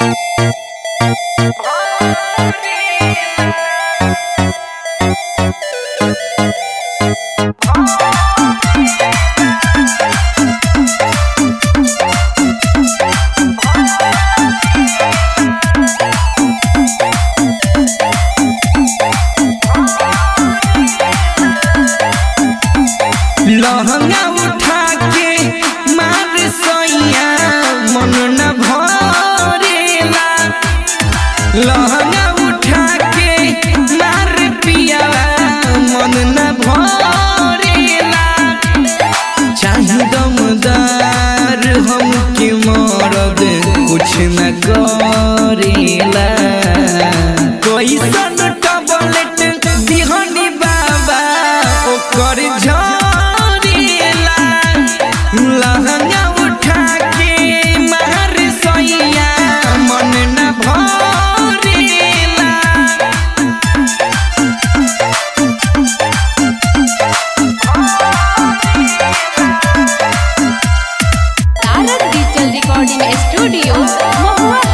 लहंगा उठा के मार सैया मन न भरेला। लहंगा उठा के मार पिया मन न भरेला। चाहे दमदार हमके मरद कुछ न करेला। कैसन टबलेट दिहनी बाबा ओकर लहंगा उठा के मार सैया मन न भरेला। तारक डिजिटल रिकॉर्डिंग स्टूडियो महुआ।